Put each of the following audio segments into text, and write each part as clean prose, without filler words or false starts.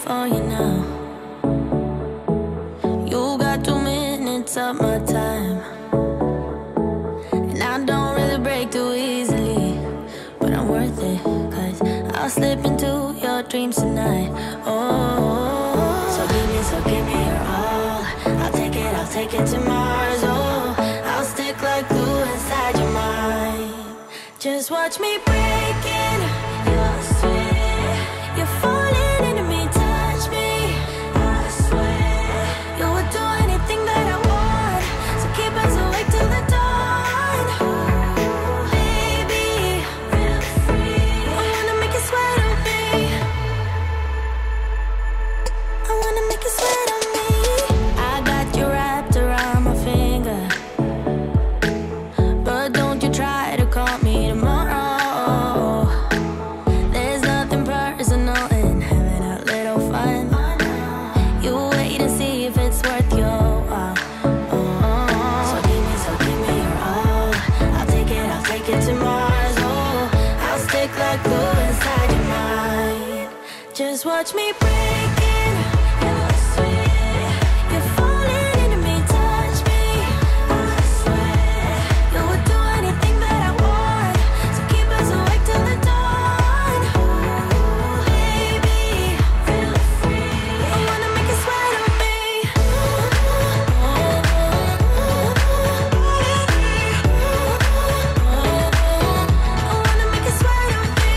for you now. You got 2 minutes of my time, and I don't really break too easily, but I'm worth it, 'cause I'll slip into your dreams tonight. Oh, so give me your all. I'll take it to Mars. Oh, I'll stick like glue inside your mind. Just watch me breaking your sweat. You're falling into me, touch me, I swear. You would do anything that I want, so keep us awake till the dawn. Baby, feel free. I wanna make you sweat on me. I wanna make you sweat on me. I got you wrapped around my finger, but don't you try to call me tomorrow. There's nothing personal in having a little fun. You wait and see if it's worth your while. So give me your all. I'll take it to Mars. Oh, I'll stick like glue inside your mind. Just watch me breaking your sweat. You're falling into me, touch me, I swear. You would do anything that I want, so keep us awake till the dawn. Baby, feel free. I wanna make you sweat on me. I wanna make you sweat on me.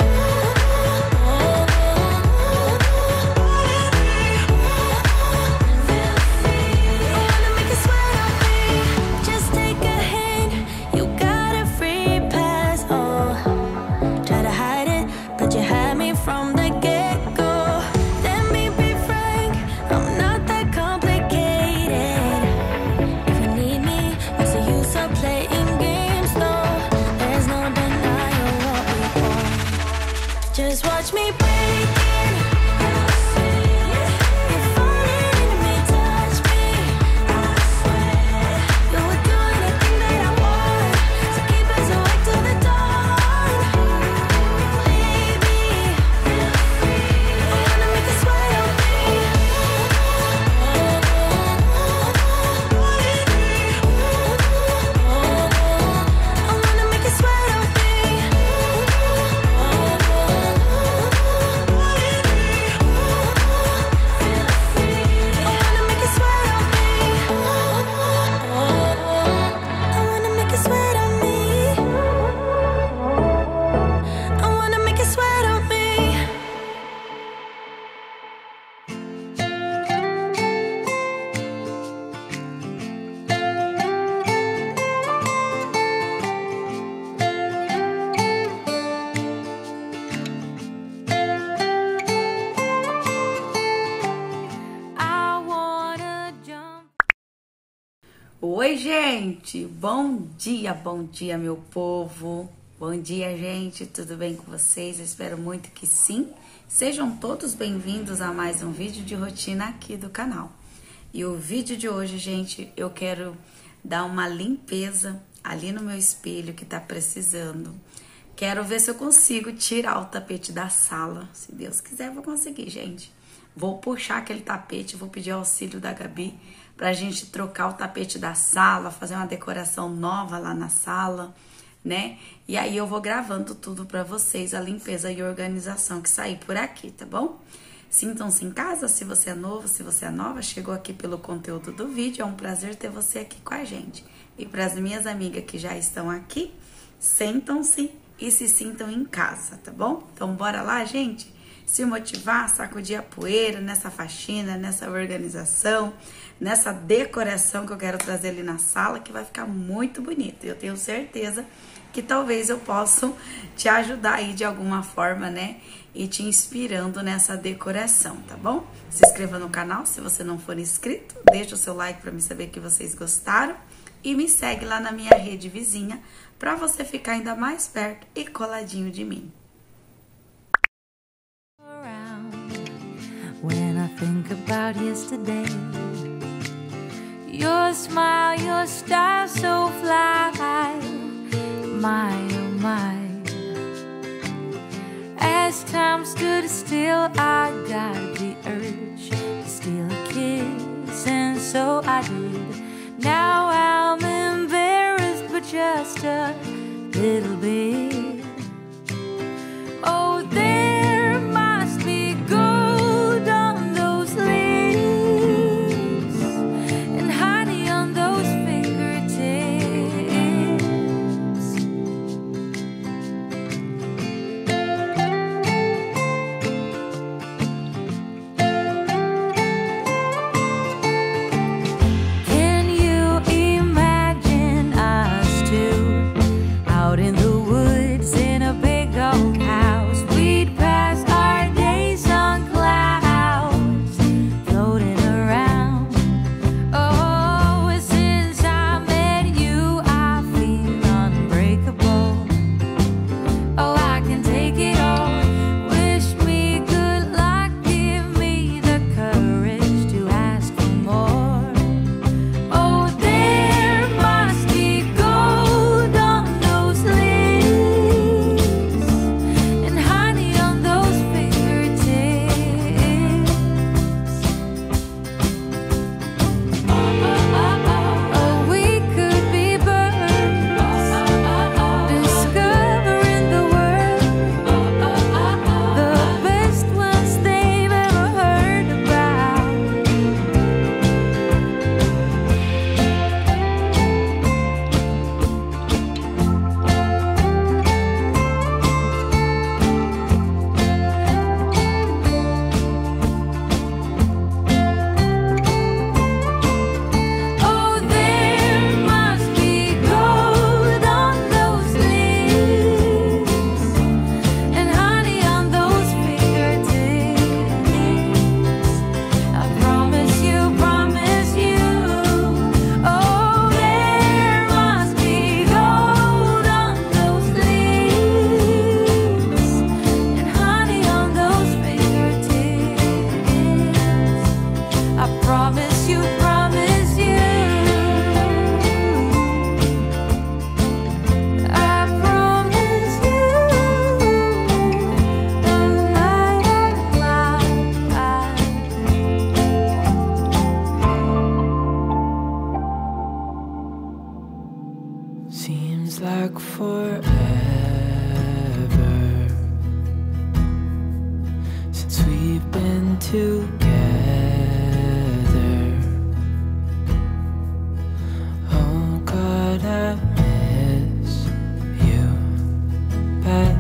Feel free. I wanna make you sweat on me. Just take a hint, you got a free pass. Oh, try to hide it, but you had me from the get-go. Let me be frank, I'm not that complicated. If you need me, what's the use of playing games? No, there's no denying what we want. Just watch me breaking your sweat. You're falling into me, touch me, I swear. You would do anything that I want, so keep us awake till the dawn. Baby, feel free. I wanna make you sweat on me. I wanna make you sweat on me. Feel free. I wanna make you sweat on me. I wanna make you sweat on me. I wanna make you sweat on me. I wanna jump. Oi, gente! Bom dia, meu povo! Bom dia, gente! Tudo bem com vocês? Eu espero muito que sim. Sejam todos bem-vindos a mais um vídeo de rotina aqui do canal. E o vídeo de hoje, gente, eu quero dar uma limpeza ali no meu espelho que tá precisando. Quero ver se eu consigo tirar o tapete da sala. Se Deus quiser, eu vou conseguir, gente. Vou puxar aquele tapete, vou pedir auxílio da Gabi pra gente trocar o tapete da sala, fazer uma decoração nova lá na sala, né? E aí eu vou gravando tudo pra vocês, a limpeza e organização que sair por aqui, tá bom? Sintam-se em casa, se você é novo, se você é nova, chegou aqui pelo conteúdo do vídeo, é um prazer ter você aqui com a gente. E para as minhas amigas que já estão aqui, sentam-se e se sintam em casa, tá bom? Então bora lá, gente? Se motivar, sacudir a poeira nessa faxina, nessa organização, nessa decoração que eu quero trazer ali na sala, que vai ficar muito bonito. Eu tenho certeza que talvez eu possa te ajudar aí de alguma forma, né? E te inspirando nessa decoração, tá bom? Se inscreva no canal se você não for inscrito, deixa o seu like para me saber que vocês gostaram e me segue lá na minha rede vizinha para você ficar ainda mais perto e coladinho de mim. When I think about yesterday, your smile, your style so fly, my oh my. As time stood still, I got the urge to steal a kiss, and so I did. Now I'm embarrassed, but just a little bit. Oh, there must be gold on those lips and honey on those fingertips. Can you imagine us two out in the woods in a big old house? We'd pass our days on clouds floating around. Oh, since I met you, I feel unbreakable. Oh, I can take it all. Wish me good luck, give me the courage to ask for more. Oh, there must be gold on those lips and honey on those fingertips. Oh, we could be birds discovering the world, the best ones they've ever heard about. Oh, there must be gold on those lips and honey on those fingertips. I promise you, promise you. Oh, there must be gold on those lips and honey on those fingertips. I promise you, promise you. I promise you. Seems like forever since we've been together. Oh God, I miss you bad,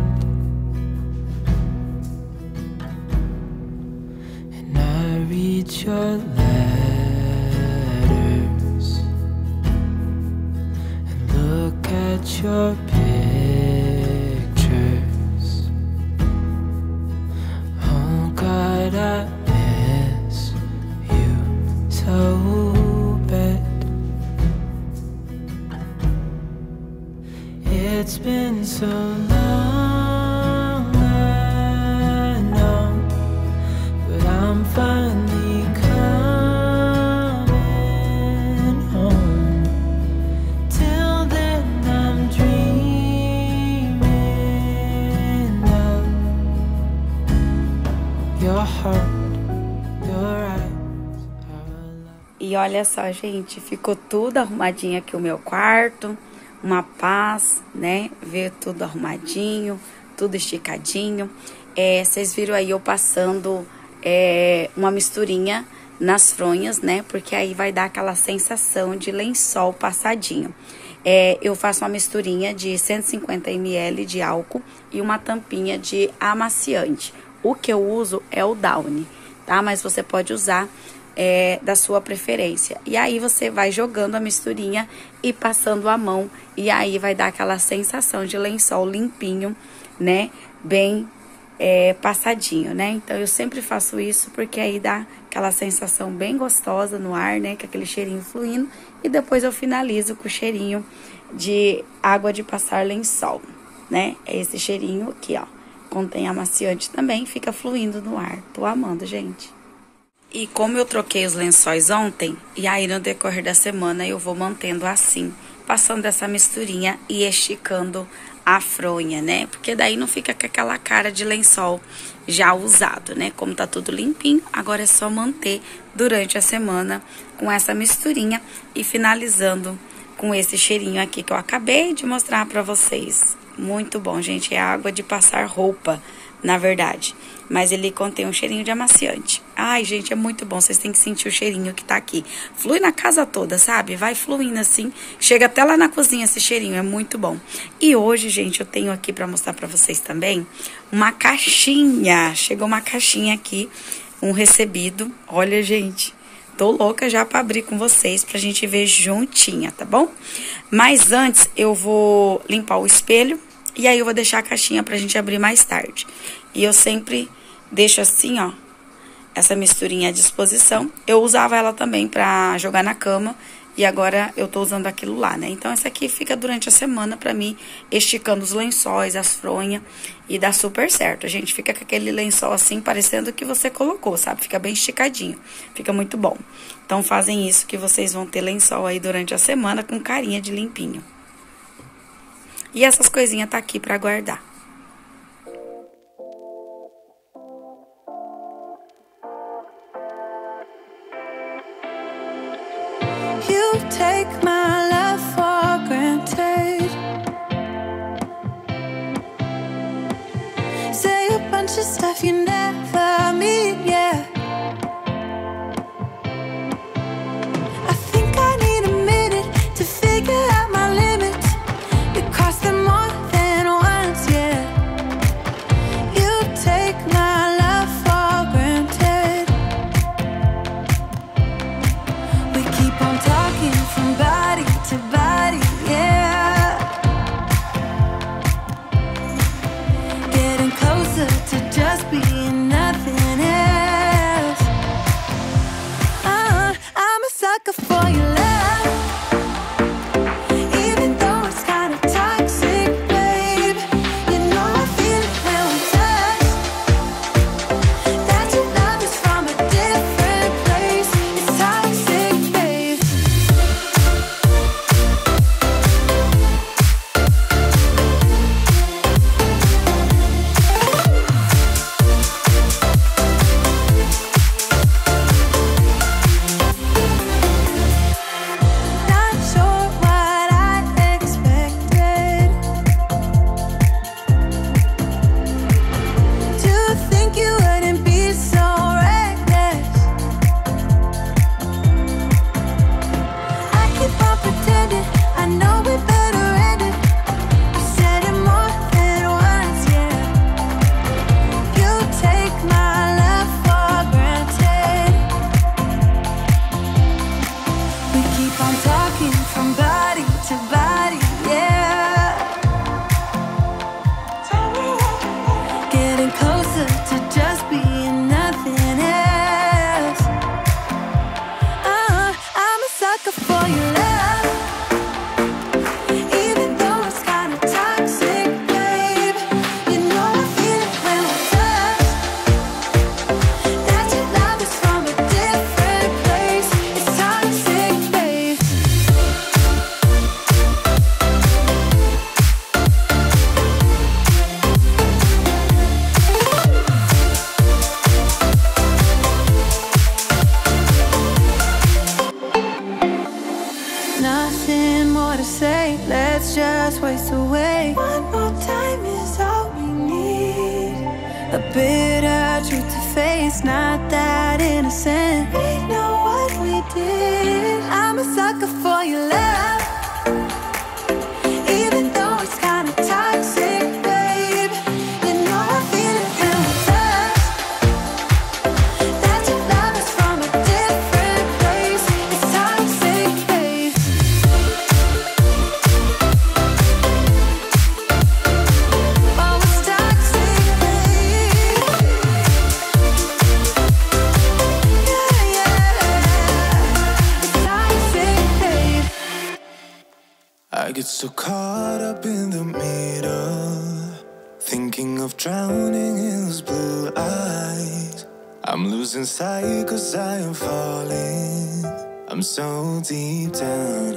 and I read your letters and look at your pictures. Oh God, I miss you so bad. It's been so long, I know, but I'm finally coming home. Till then, I'm dreaming of your heart, your eyes. E olha só, gente, ficou tudo arrumadinho aqui o meu quarto. Uma paz, né? Ver tudo arrumadinho, tudo esticadinho. Vocês viram aí eu passando uma misturinha nas fronhas, né? Porque aí vai dar aquela sensação de lençol passadinho. Eu faço uma misturinha de 150 ml de álcool e uma tampinha de amaciante. O que eu uso é o Downy, tá? Mas você pode usar da sua preferência. E aí você vai jogando a misturinha e passando a mão, e aí vai dar aquela sensação de lençol limpinho, né? Bem passadinho, né? Então eu sempre faço isso porque aí dá aquela sensação bem gostosa no ar, né? Com aquele cheirinho fluindo, e depois eu finalizo com o cheirinho de água de passar lençol, né? É esse cheirinho aqui, ó. Contém amaciante também, fica fluindo no ar. Tô amando, gente. E como eu troquei os lençóis ontem, e aí no decorrer da semana eu vou mantendo assim, passando essa misturinha e esticando a fronha, né? Porque daí não fica com aquela cara de lençol já usado, né? Como tá tudo limpinho, agora é só manter durante a semana com essa misturinha e finalizando com esse cheirinho aqui que eu acabei de mostrar pra vocês. Muito bom, gente, é água de passar roupa, na verdade. Mas ele contém um cheirinho de amaciante. Ai, gente, é muito bom. Vocês têm que sentir o cheirinho que tá aqui. Flui na casa toda, sabe? Vai fluindo assim. Chega até lá na cozinha esse cheirinho. É muito bom. E hoje, gente, eu tenho aqui pra mostrar pra vocês também uma caixinha. Chegou uma caixinha aqui. Um recebido. Olha, gente. Tô louca já pra abrir com vocês pra gente ver juntinha, tá bom? Mas antes, eu vou limpar o espelho. E aí eu vou deixar a caixinha pra gente abrir mais tarde. E eu sempre deixo assim, ó, essa misturinha à disposição. Eu usava ela também pra jogar na cama. E agora eu tô usando aquilo lá, né? Então essa aqui fica durante a semana pra mim, esticando os lençóis, as fronhas. E dá super certo. A gente fica com aquele lençol assim, parecendo que você colocou, sabe? Fica bem esticadinho. Fica muito bom. Então fazem isso que vocês vão ter lençol aí durante a semana com carinha de limpinho. E essas coisinhas tá aqui pra guardar. You take my love for granted. Say a bunch of stuff you never mean, yeah. I think I need a minute to figure out my limits. You cross them more than once, yeah. You take my love for granted. We keep on talking from body to body, yeah. Getting closer to just being nothing else. I'm a sucker for your love. Even though it's kind of toxic, babe. You know I feel it when we touch. That your love is from a different place. It's toxic, babe. Not sure what I expected. To think you wouldn't be so reckless. I keep on pretending I know we better end it. I said it more than once, yeah. You take my love for granted. We keep on talking from body to body, yeah. Getting closer to just being nothing else. I'm a sucker for your love. Even though it's kind of toxic, babe. You know I feel it when we touch. That your love is from a different place. It's toxic, babe. Nothing more to say, let's just waste away. One more time is all we need. A bitter truth to face, not that innocent. We know what we did. I'm a sucker for your love. Even though it's kind of toxic, babe. You know I feel it when we touch. That your love is from a different place. It's toxic, babe. Oh, it's toxic, babe. Yeah, yeah. It's toxic, babe. I get so caught up in the middle, thinking of drowning in those blue eyes. I'm losing sight 'cause I am falling. I'm so deep down,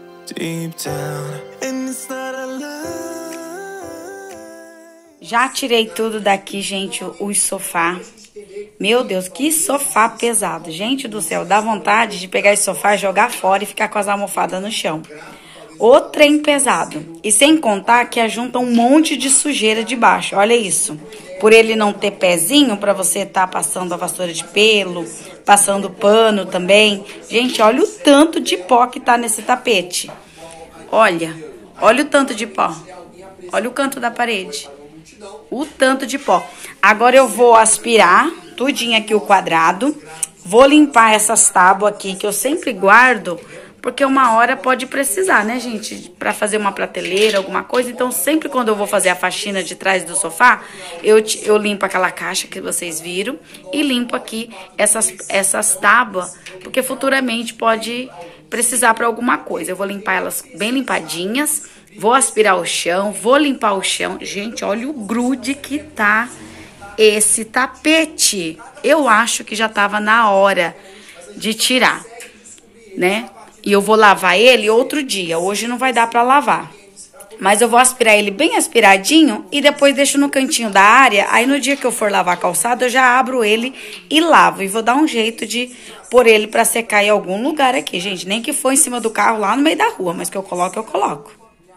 and it's not a lie. Já tirei tudo daqui, gente, os sofá. Meu Deus, que sofá pesado. Gente do céu, dá vontade de pegar esse sofá, jogar fora e ficar com as almofadas no chão. O trem pesado. E sem contar que ajunta um monte de sujeira debaixo. Olha isso. Por ele não ter pezinho para você estar passando a vassoura de pelo, passando pano também. Gente, olha o tanto de pó que tá nesse tapete. Olha o tanto de pó. Olha o canto da parede. O tanto de pó. Agora eu vou aspirar tudinho aqui o quadrado. Vou limpar essas tábuas aqui que eu sempre guardo, porque uma hora pode precisar, né, gente? Pra fazer uma prateleira, alguma coisa. Então, sempre quando eu vou fazer a faxina de trás do sofá, eu limpo aquela caixa que vocês viram e limpo aqui essas tábuas, porque futuramente pode precisar pra alguma coisa. Eu vou limpar elas bem limpadinhas, vou aspirar o chão, vou limpar o chão. Gente, olha o grude que tá esse tapete. Eu acho que já tava na hora de tirar, né? E eu vou lavar ele outro dia. Hoje não vai dar pra lavar. Mas eu vou aspirar ele bem aspiradinho e depois deixo no cantinho da área. Aí no dia que eu for lavar a calçada, eu já abro ele e lavo. E vou dar um jeito de pôr ele pra secar em algum lugar aqui, gente. Nem que for em cima do carro lá no meio da rua. Mas que eu coloco, eu coloco.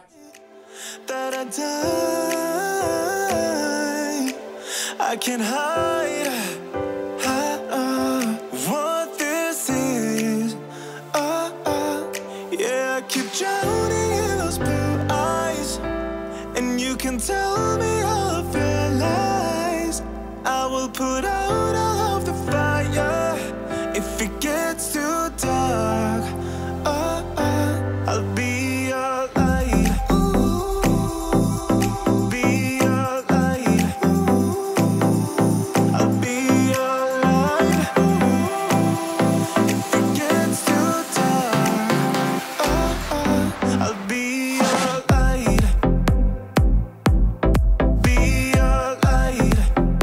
I can't hide what this is. Yeah, I keep drowning in those blue eyes, and you can tell me all of your lies. I will put out all of the fire if it gets too dark. I'll be your light. Be your light. I'll be your light. If it gets too dark, I'll be your light. Be your light.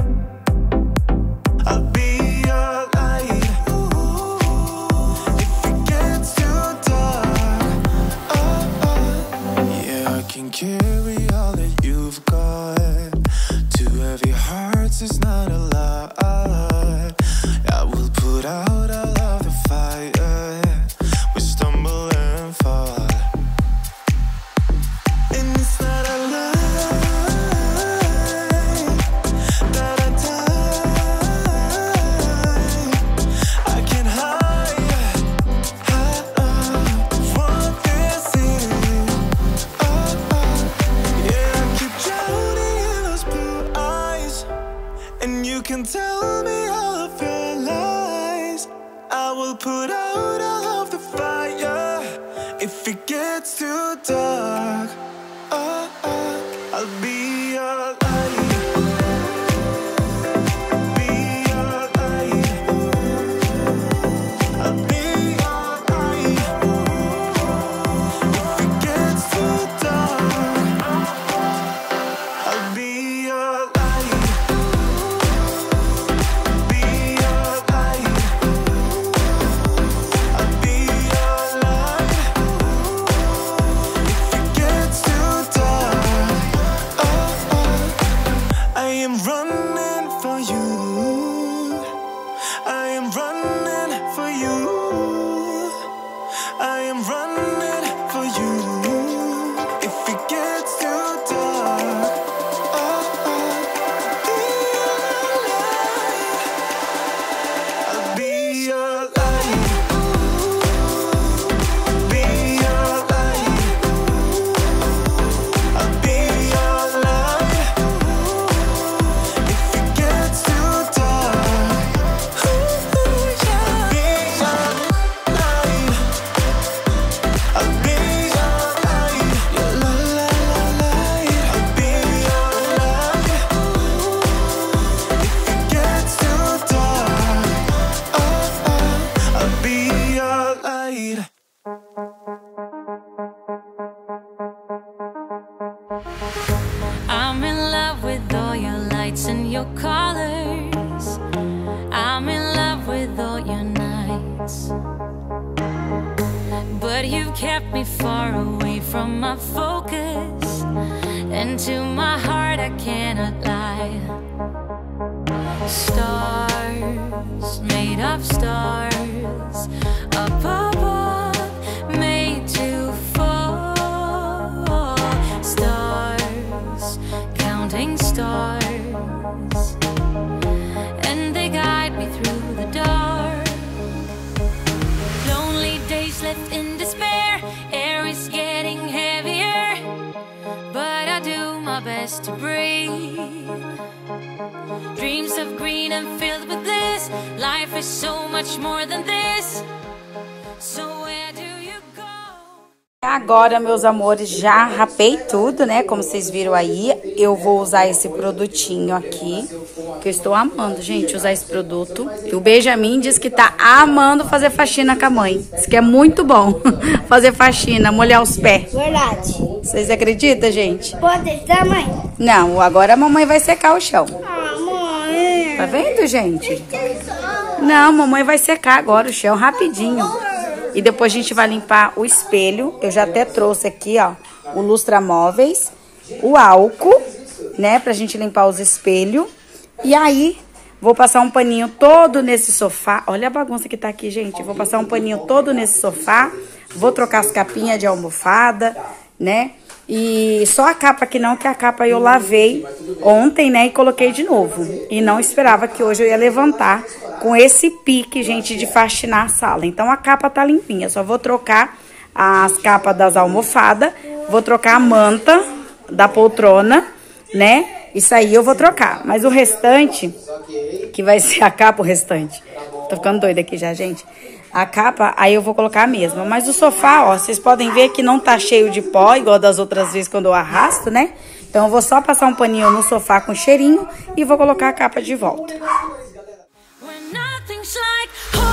I'll be your light. If it gets too dark, yeah, I can carry all that you've got. Two heavy hearts is not a lot. I will put out all of the fire. We stumble and fall, and it's not a lie that I die. I can't hide what this is. Yeah, I keep drowning in those blue eyes, and you can tell me all of your lies. I will put out all of the fire if it gets too dark. I'll be your light. Be your light. I'll be your light. If it gets too dark, I'll be your light. Be your light. I'll be your light. If it gets too dark, I am running for you. I am running for you. I am running for you. If it gets too dark, I'll be your light. Be your light. I'll be your light. If it gets too dark, I'll be your light. I'll be your light. Your light. I'll be your light. If it gets too dark, I'll be your light. I'm in love with all your lights and your colors. I'm nights, but you've kept me far away from my focus, and to my heart I cannot lie. Stars, made of stars, up above, made to fall. Stars, counting stars, and they guide me through the dark. Lonely days left in despair, air is getting heavier, but I do my best to breathe. Dreams of green and filled with bliss, life is so much more than this. So where do you go? Agora, meus amores, já rapei tudo, né? Como vocês viram aí, eu vou usar esse produtinho aqui, que eu estou amando, gente, usar esse produto. E o Benjamin diz que tá amando fazer faxina com a mãe. Diz que é muito bom fazer faxina, molhar os pés. Verdade. Vocês acreditam, gente? Pode deixar, mãe? Não, agora a mamãe vai secar o chão. Ah, mãe. Tá vendo, gente? Não, mamãe vai secar agora o chão rapidinho. E depois a gente vai limpar o espelho. Eu já até trouxe aqui, ó, o lustramóveis, o álcool, né, pra gente limpar os espelhos. E aí, vou passar um paninho todo nesse sofá. Olha a bagunça que tá aqui, gente. Vou passar um paninho todo nesse sofá. Vou trocar as capinhas de almofada, né? E só a capa que não, que a capa eu lavei ontem, né? E coloquei de novo. E não esperava que hoje eu ia levantar com esse pique, gente, de faxinar a sala. Então a capa tá limpinha. Só vou trocar as capas das almofadas. Vou trocar a manta da poltrona, né? Isso aí eu vou trocar. Mas o restante, que vai ser a capa, o restante. Tô ficando doida aqui já, gente. A capa, aí eu vou colocar a mesma. Mas o sofá, ó, vocês podem ver que não tá cheio de pó, igual das outras vezes quando eu arrasto, né? Então eu vou só passar um paninho no sofá com cheirinho e vou colocar a capa de volta. When nothing's like home,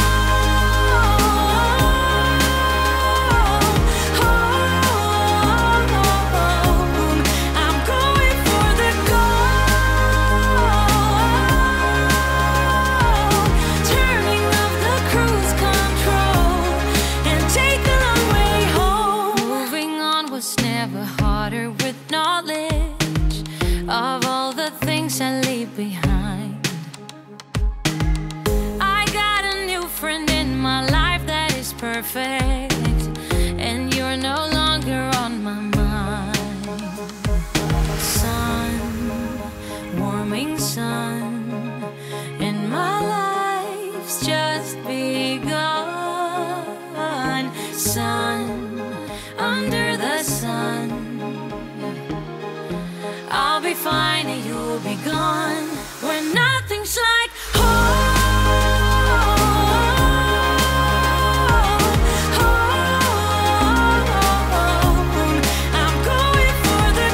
I'm going for the gold, turning off the cruise control and take the long way home. Moving on was never harder with knowledge of all the things I leave behind. I got a new friend in my life that is perfect, and you're no longer on my mind. Sun, warming sun, and my life's just begun. Sun, under the sun, I'll be fine and you'll be gone. When nothing's like home, I'm going for the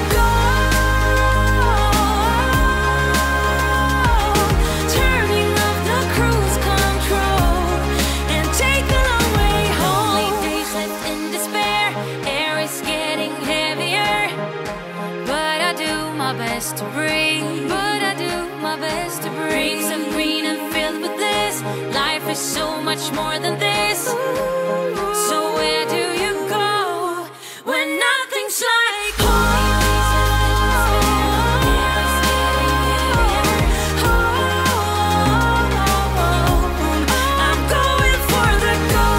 gold, turning off the cruise control and take the long way home. Only days left in despair, air is getting heavier, but I do my best to breathe. But I do my best to breathe. Dreams of green and filled with this, life is so much more than this. So where do you go when nothing's like home? I'm going for the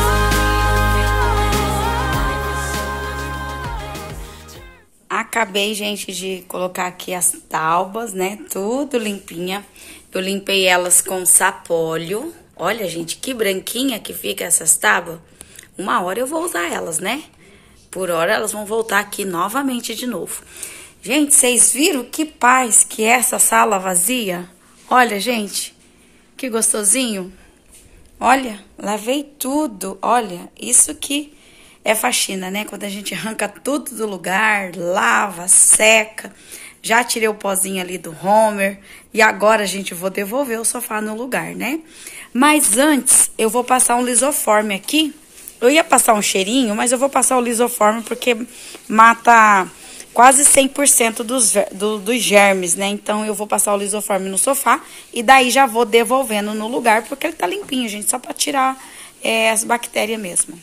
gold. Acabei, gente, de colocar aqui as tábuas, né? Tudo limpinha. Eu limpei elas com sapólio. Olha, gente, que branquinha que fica essas tábuas. Uma hora eu vou usar elas, né? Por hora elas vão voltar aqui novamente de novo. Gente, vocês viram que paz que é essa sala vazia? Olha, gente, que gostosinho. Olha, lavei tudo. Olha, isso que é faxina, né? Quando a gente arranca tudo do lugar, lava, seca. Já tirei o pozinho ali do Homer. E agora, gente, eu vou devolver o sofá no lugar, né? Mas antes, eu vou passar um lisoforme aqui. Eu ia passar um cheirinho, mas eu vou passar o lisoforme porque mata quase 100% dos germes, né? Então, eu vou passar o lisoforme no sofá e daí já vou devolvendo no lugar porque ele tá limpinho, gente. Só pra tirar as bactérias mesmo.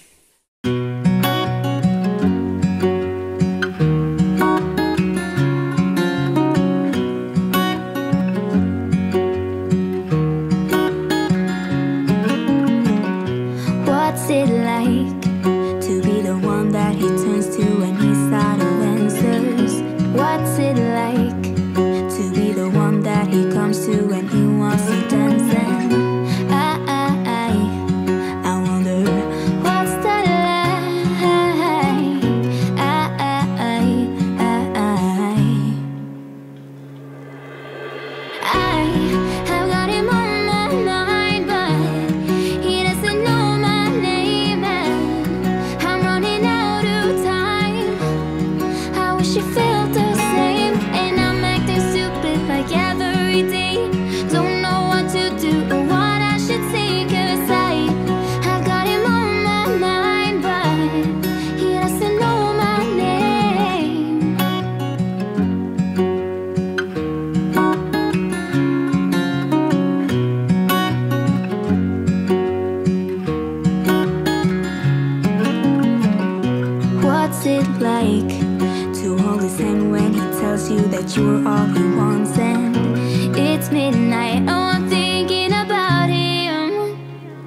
What's it like to be the one that he turns to when he's out of answers? What's it like to be the one that he comes to when he wants to dance? And I wonder what's that like? I've got him on my mind, but he doesn't know my name, and I'm running out of time. I wish he felt the same, and I'm acting stupid like every day. Don't know what to do or what I should say, 'cause I've got him on my mind, but he doesn't know my name. What's it like to hold his hand when he tells you that you're all he wants? And it's midnight, oh, I'm thinking about him.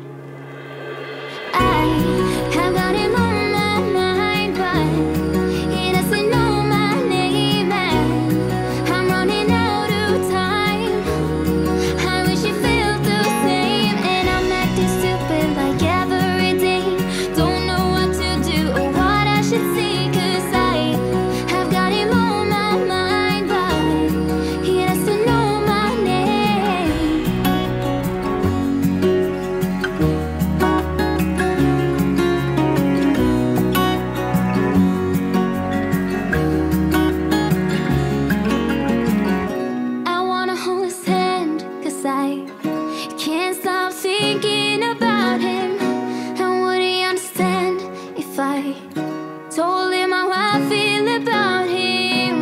I have got him on my mind, but he doesn't know my name, and I'm running out of time. I wish he felt the same, and I'm acting stupid like every day. Don't know what to do or what I should say, 'cause I've got him on my mind, but he doesn't know my name. I wanna hold his hand, 'cause I can't stop thinking about him. And would he understand if I told him how I feel about him?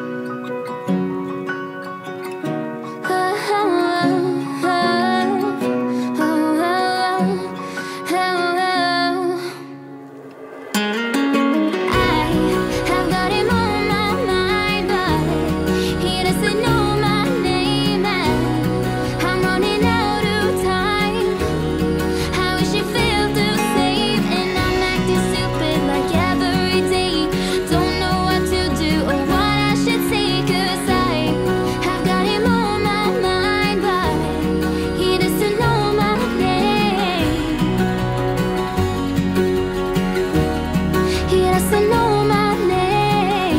I've got him on my mind, but he doesn't know my name, and I'm running out of time. I wish he felt the same, and I'm acting stupid like every day. Don't know what to do or what I should say, 'cause I've got him on my mind, but he doesn't know my name. He doesn't know my name.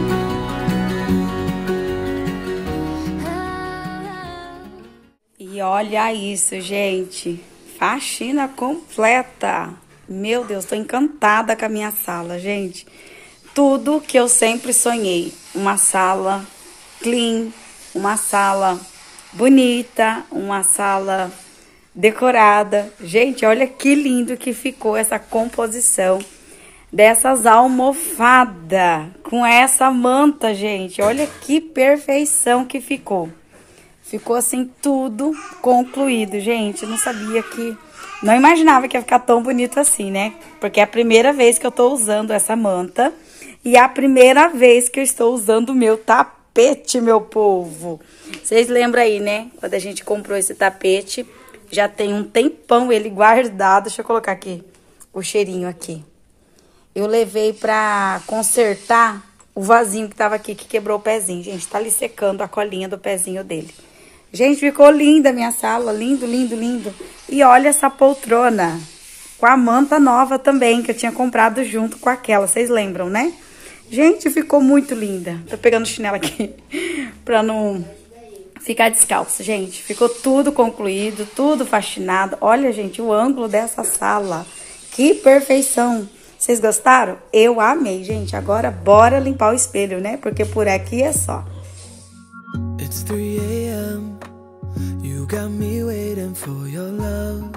E olha isso, gente. Faxina completa. Meu Deus, tô encantada com a minha sala, gente. Tudo que eu sempre sonhei. Uma sala clean, uma sala bonita, uma sala decorada. Gente, olha que lindo que ficou essa composição dessas almofadas com essa manta, gente. Olha que perfeição que ficou. Ficou assim tudo concluído, gente. Não sabia que... Não imaginava que ia ficar tão bonito assim, né? Porque é a primeira vez que eu tô usando essa manta. E é a primeira vez que eu estou usando o meu tapete, meu povo. Vocês lembram aí, né? Quando a gente comprou esse tapete, já tem um tempão ele guardado. Deixa eu colocar aqui o cheirinho aqui. Eu levei pra consertar o vasinho que tava aqui, que quebrou o pezinho. Gente, tá ali secando a colinha do pezinho dele. Gente, ficou linda a minha sala. Lindo, lindo, lindo. E olha essa poltrona. Com a manta nova também, que eu tinha comprado junto com aquela. Vocês lembram, né? Gente, ficou muito linda. Tô pegando o chinelo aqui pra não ficar descalço, gente. Ficou tudo concluído, tudo faxinado. Olha, gente, o ângulo dessa sala. Que perfeição. Vocês gostaram? Eu amei, gente. Agora, bora limpar o espelho, né? Porque por aqui é só. It's 3 a.m. You got me waiting for your love.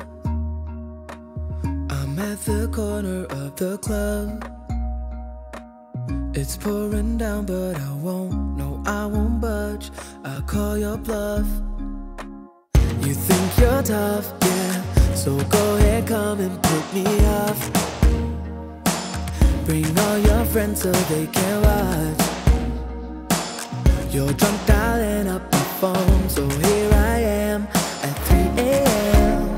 I'm at the corner of the club. It's pouring down, but I won't. No, I won't budge. I'll call your bluff. You think you're tough, yeah. So go ahead, come and put me off. Bring all your friends so they can watch. You're drunk dialing up my phone, so here I am at 3 a.m.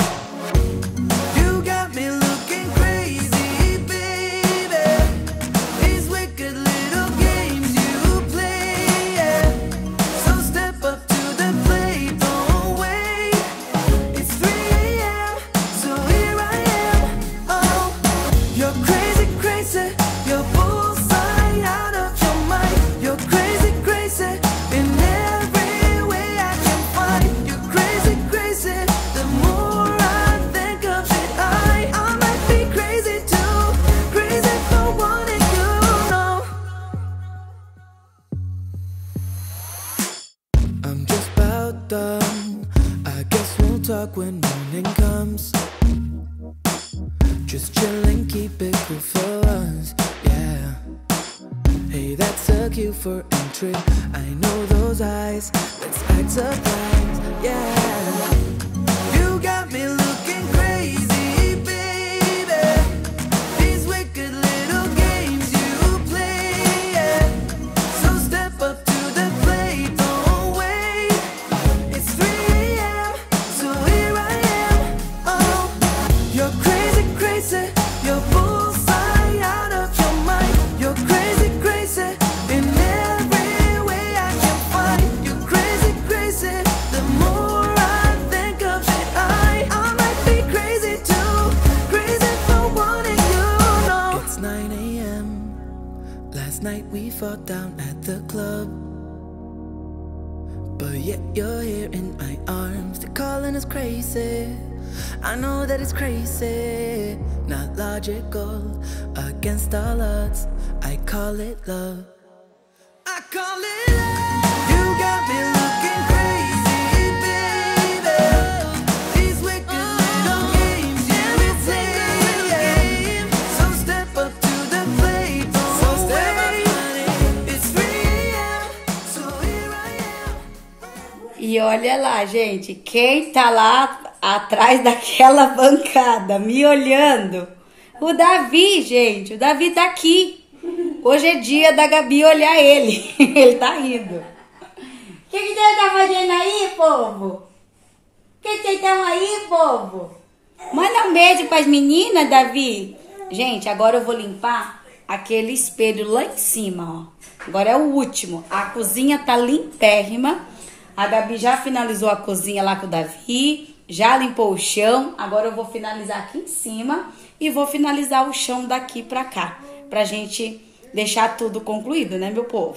You got me looking crazy, baby. These wicked little games you play, yeah. So step up to the plate, don't wait. It's 3 a.m., so here I am. Oh, you're crazy, crazy. You're bullseye out of your mind. You're crazy, crazy in every way I can find. You're crazy, crazy. The more I think of it, I might be crazy too. Crazy for wanting you, know. I'm just about done. I guess we'll talk when morning comes. Just chillin', keep it cool for us, yeah. Hey, that's a cue for entry. I know those eyes. Let's act surprised, yeah. You got me looking crazy, baby. These wicked little games you play, yeah. So step up to the plate, don't wait. It's 3 a.m., so here I am. Oh, you're crazy, crazy. You're bullseye out of your mind. You're crazy, crazy in every way I can find. You're crazy, crazy. The more I think of it, I might be crazy too. Crazy for wanting you, know. It's 9 a.m. Last night we fought down at the club, but yet you're here in my arms. They're calling us crazy. I know that it's crazy, not logical, against all odds. I call it love. I call it love. You got me looking crazy, baby. These wicked little games you play. So step up to the plate, don't wait. It's 3 a.m., so here I am. E olha lá, gente, quem tá lá atrás daquela bancada, me olhando? O Davi, gente, o Davi tá aqui. Hoje é dia da Gabi olhar ele. Ele tá rindo. O que você tá fazendo aí, povo? O que vocês estão aí, povo? Manda um beijo pras meninas, Davi. Gente, agora eu vou limpar aquele espelho lá em cima, ó. Agora é o último. A cozinha tá limpérrima. A Gabi já finalizou a cozinha lá com o Davi, já limpou o chão. Agora eu vou finalizar aqui em cima e vou finalizar o chão daqui pra cá, pra gente deixar tudo concluído, né, meu povo?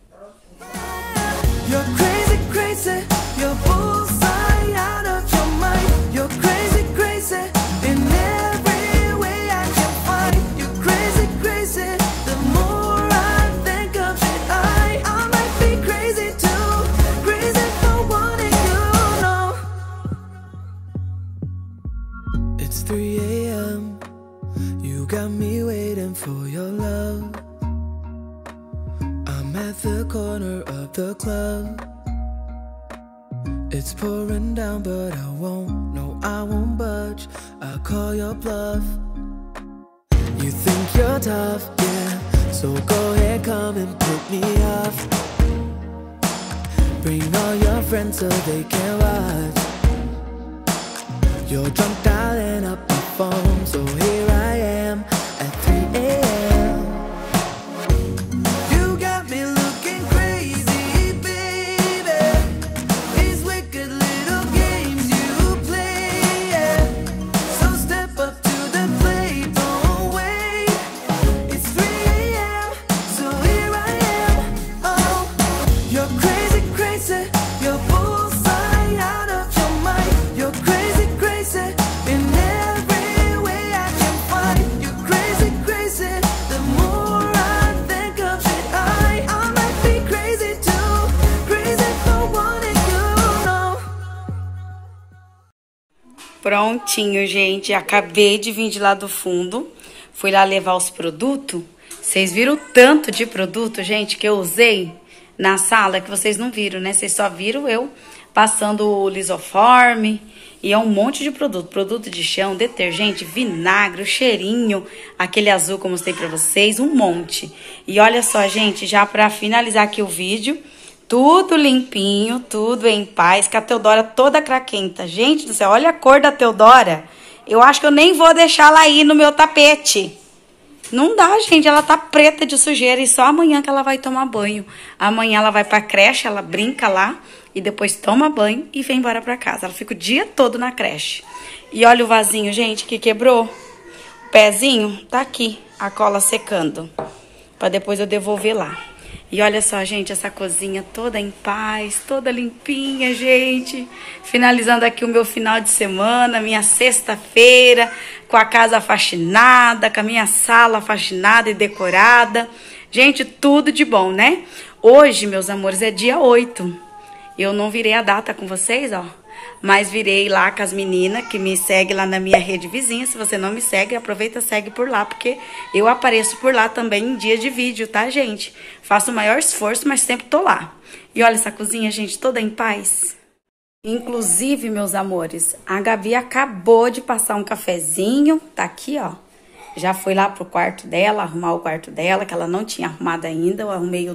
You're crazy, crazy. You're bullseye out of your mind. You're crazy, crazy in every way I can find. You're crazy, crazy. The more I think of it, I might be crazy too. Crazy for wanting you, know. It's 3 a.m. You got me waiting for your love. I'm at the corner of the club. It's pouring down, but I won't, no, I won't budge. I'll call your bluff. You think you're tough, yeah, so go ahead, come and put me off. Bring all your friends so they can watch. You're drunk dialing up my phone, so here I am at 3 a.m. You got me looking crazy, baby. These wicked little games you play, yeah. So step up to the plate, don't wait. It's 3 a.m., so here I am. Oh, you're crazy, crazy. You're bullseye out of your mind. You're crazy, crazy in every way I can find. You're crazy, crazy. The more I think of it, I might be crazy too. Crazy for wanting you, know. Prontinho, gente. Acabei de vir de lá do fundo. Fui lá levar os produtos. Vocês viram o tanto de produto, gente, que eu usei na sala, que vocês não viram, né? Vocês só viram eu passando o lisoforme E é um monte de produto. Produto de chão, detergente, vinagre, o cheirinho, aquele azul que eu mostrei pra vocês, um monte. E olha só, gente, já pra finalizar aqui o vídeo, tudo limpinho, tudo em paz, com a Teodora toda craquenta. Gente do céu, olha a cor da Teodora. Eu acho que eu nem vou deixar ela aí no meu tapete. Não dá, gente, ela tá preta de sujeira e só amanhã que ela vai tomar banho. Amanhã ela vai pra creche, ela brinca lá e depois toma banho e vem embora pra casa. Ela fica o dia todo na creche. E olha o vasinho, gente, que quebrou. O pezinho tá aqui, a cola secando, pra depois eu devolver lá. E olha só, gente, essa cozinha toda em paz, toda limpinha, gente. Finalizando aqui o meu final de semana, minha sexta-feira, com a casa faxinada, com a minha sala faxinada e decorada. Gente, tudo de bom, né? Hoje, meus amores, é dia 8. Eu não virei a data com vocês, ó. Mas virei lá com as meninas que me seguem lá na minha rede vizinha. Se você não me segue, aproveita e segue por lá, porque eu apareço por lá também em dia de vídeo, tá, gente? Faço o maior esforço, mas sempre tô lá. E olha essa cozinha, gente, toda em paz. Inclusive, meus amores, a Gabi acabou de passar um cafezinho, tá aqui, ó. Já foi lá pro quarto dela, arrumar o quarto dela, que ela não tinha arrumado ainda. Eu arrumei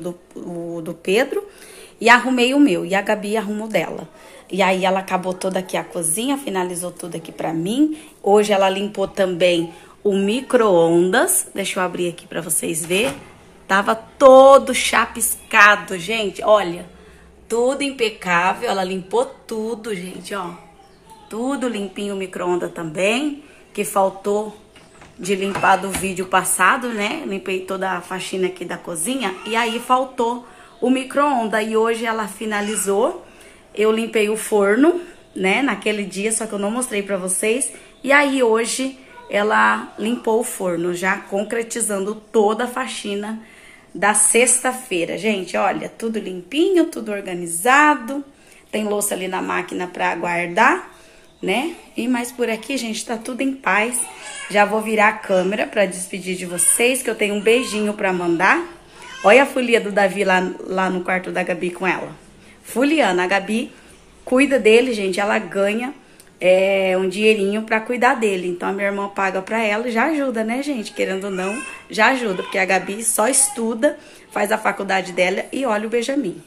o do Pedro e arrumei o meu. E a Gabi arrumou o dela. E aí ela acabou toda aqui a cozinha, finalizou tudo aqui pra mim. Hoje ela limpou também o micro-ondas. Deixa eu abrir aqui pra vocês verem. Tava todo chapiscado, gente. Olha, tudo impecável. Ela limpou tudo, gente, ó. Tudo limpinho o micro-ondas também, que faltou de limpar do vídeo passado, né? Limpei toda a faxina aqui da cozinha e aí faltou o micro-ondas. E hoje ela finalizou. Eu limpei o forno, né, naquele dia, só que eu não mostrei pra vocês. E aí hoje ela limpou o forno, já concretizando toda a faxina da sexta-feira. Gente, olha, tudo limpinho, tudo organizado. Tem louça ali na máquina pra guardar, né? E mais por aqui, gente, tá tudo em paz. Já vou virar a câmera pra despedir de vocês, que eu tenho um beijinho pra mandar. Olha a folia do Davi lá no quarto da Gabi com ela. Fuliana, a Gabi cuida dele, gente, ela ganha um dinheirinho pra cuidar dele. Então a minha irmã paga pra ela e já ajuda, né, gente? Querendo ou não, já ajuda, porque a Gabi só estuda, faz a faculdade dela e olha o Benjamin.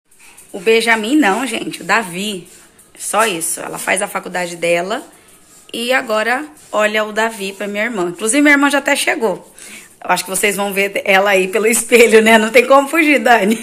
O Benjamin não, gente, o Davi, só isso. Ela faz a faculdade dela e agora olha o Davi pra minha irmã. Inclusive minha irmã já até chegou. Eu acho que vocês vão ver ela aí pelo espelho, né? Não tem como fugir, Dani.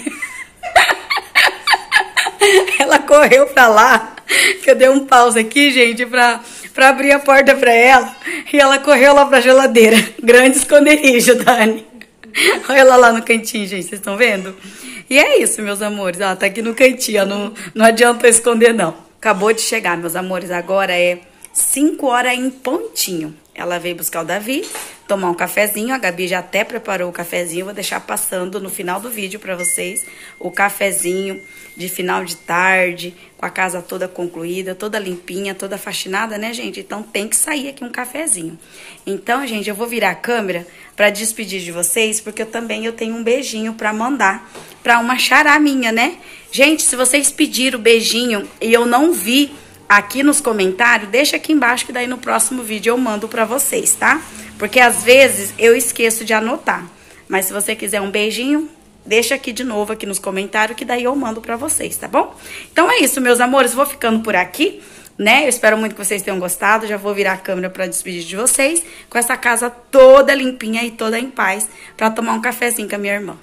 Ela correu pra lá, que eu dei um pause aqui, gente, pra abrir a porta pra ela. E ela correu lá pra geladeira. Grande esconderijo, Dani. Olha ela lá no cantinho, gente, vocês estão vendo? E é isso, meus amores. Ela tá aqui no cantinho, ó, não adianta eu esconder, não. Acabou de chegar, meus amores. Agora é 5 horas em pontinho. Ela veio buscar o Davi, tomar um cafezinho. A Gabi já até preparou o cafezinho. Vou deixar passando no final do vídeo pra vocês o cafezinho de final de tarde, com a casa toda concluída, toda limpinha, toda faxinada, né, gente? Então tem que sair aqui um cafezinho. Então, gente, eu vou virar a câmera pra despedir de vocês, porque eu tenho um beijinho pra mandar pra uma xará minha, né? Gente, se vocês pediram o beijinho e eu não vi aqui nos comentários, deixa aqui embaixo que daí no próximo vídeo eu mando pra vocês, tá? Porque às vezes eu esqueço de anotar. Mas se você quiser um beijinho, deixa aqui de novo aqui nos comentários que daí eu mando pra vocês, tá bom? Então é isso, meus amores, vou ficando por aqui, né? Eu espero muito que vocês tenham gostado. Já vou virar a câmera pra despedir de vocês, com essa casa toda limpinha e toda em paz, pra tomar um cafezinho com a minha irmã.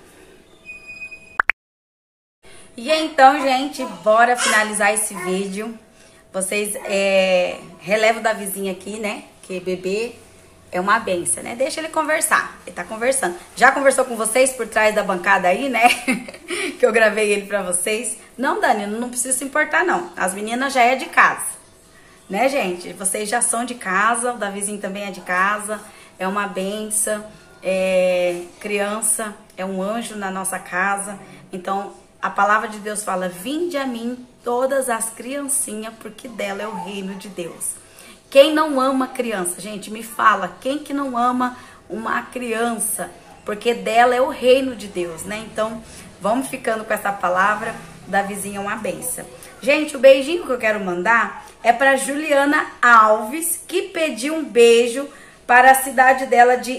E então, gente, bora finalizar esse vídeo. Vocês relevam da vizinha aqui, né? Que bebê é uma benção, né? Deixa ele conversar. Ele tá conversando. Já conversou com vocês por trás da bancada aí, né? Que eu gravei ele pra vocês. Não, Dani, não precisa se importar, não. As meninas já é de casa. Né, gente? Vocês já são de casa. O Davizinho também é de casa. É uma benção. Criança é um anjo na nossa casa. Então, a palavra de Deus fala: vinde a mim todas as criancinhas, porque dela é o reino de Deus. Quem não ama criança? Gente, me fala, quem que não ama uma criança? Porque dela é o reino de Deus, né? Então, vamos ficando com essa palavra. Davizinho é uma benção. Gente, o beijinho que eu quero mandar é para Juliana Alves, que pediu um beijo para a cidade dela de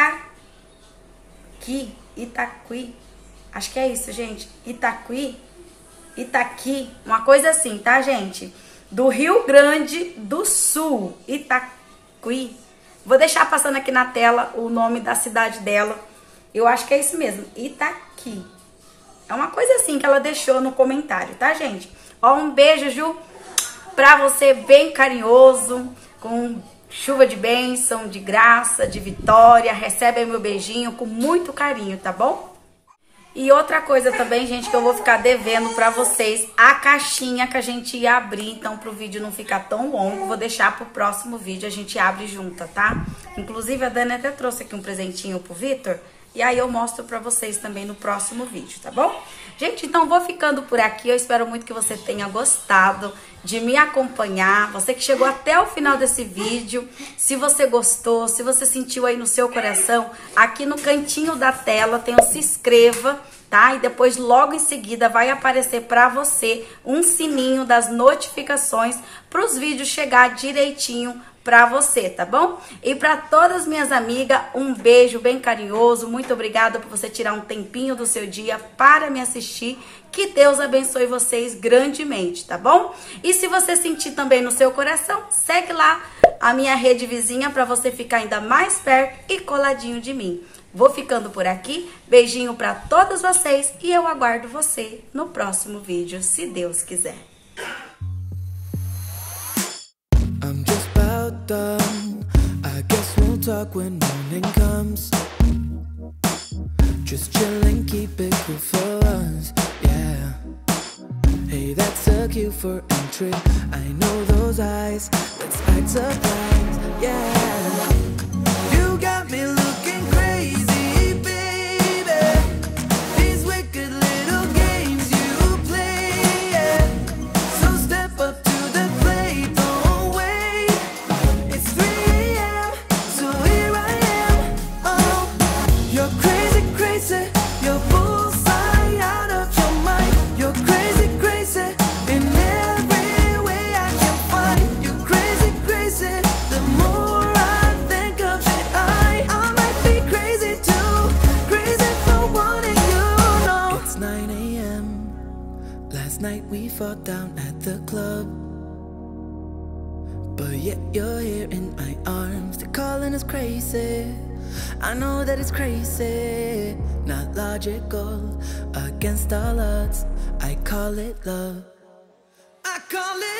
Itaqui, acho que é isso, gente, Itaqui, uma coisa assim, tá, gente? Do Rio Grande do Sul, Itaqui. Vou deixar passando aqui na tela o nome da cidade dela. Eu acho que é isso mesmo, Itaqui. É uma coisa assim que ela deixou no comentário, tá, gente? Ó, um beijo, Ju, pra você, bem carinhoso, com chuva de bênção, de graça, de vitória. Recebe aí meu beijinho com muito carinho, tá bom? E outra coisa também, gente, que eu vou ficar devendo pra vocês, a caixinha que a gente ia abrir, então pro vídeo não ficar tão longo, vou deixar pro próximo vídeo, a gente abre junta, tá? Inclusive a Dani até trouxe aqui um presentinho pro Vitor, e aí eu mostro pra vocês também no próximo vídeo, tá bom? Gente, então vou ficando por aqui, eu espero muito que você tenha gostado de me acompanhar, você que chegou até o final desse vídeo, se você gostou, se você sentiu aí no seu coração, aqui no cantinho da tela tem o se inscreva, tá? E depois logo em seguida vai aparecer pra você um sininho das notificações para os vídeos chegar direitinho pra você, tá bom? E pra todas minhas amigas, um beijo bem carinhoso, muito obrigada por você tirar um tempinho do seu dia para me assistir, que Deus abençoe vocês grandemente, tá bom? E se você sentir também no seu coração, segue lá a minha rede vizinha pra você ficar ainda mais perto e coladinho de mim. Vou ficando por aqui, beijinho pra todos vocês e eu aguardo você no próximo vídeo, se Deus quiser. I'm just about done. I guess we'll talk when morning comes. Just chilling, keep it cool for us, yeah. Hey, that's a cue for entry. I know those eyes, let's act surprised, yeah. You got me looking crazy, baby. These wicked little games you play, yeah. So step up to the plate, don't wait. It's 3 AM, so here I am. Oh, you're crazy, crazy. You're bullseye out of your mind. You're crazy, crazy in every way I can find. You're crazy, crazy. The more I think of it, I might be crazy too. Crazy for wanting you, no. It's 9 AM. Last night we fought down at the club, but yet you're here in my arms. They're calling us crazy. I know that it's crazy, not logical, against all odds. I call it love. I call it